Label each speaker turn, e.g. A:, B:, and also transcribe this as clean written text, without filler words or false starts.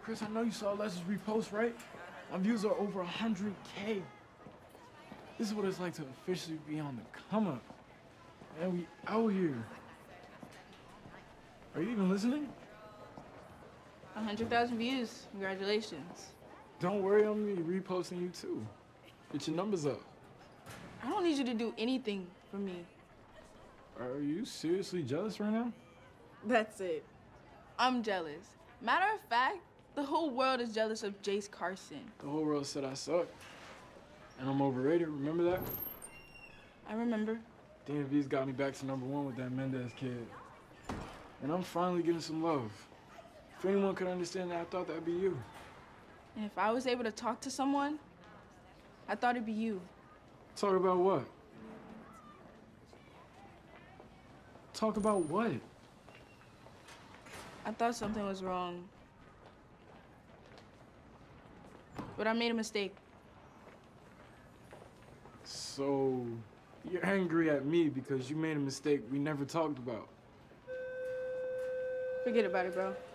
A: Chris, I know you saw Les's repost, right? My views are over 100K. This is what it's like to officially be on the come up. And we out here. Are you even listening?
B: 100,000 views. Congratulations.
A: Don't worry, I'm gonna be reposting you too. Get your numbers up.
B: I don't need you to do anything for me.
A: Are you seriously jealous right now?
B: That's it. I'm jealous. Matter of fact, the whole world is jealous of Jace Carson.
A: The whole world said I suck. And I'm overrated, remember that?
B: I remember.
A: DMV's got me back to #1 with that Mendez kid. And I'm finally getting some love. If anyone could understand that, I thought that'd be you.
B: And if I was able to talk to someone, I thought it'd be you.
A: Talk about what? Talk about what?
B: I thought something was wrong. But I made a mistake.
A: So, you're angry at me because you made a mistake we never talked about.
B: Forget about it, bro.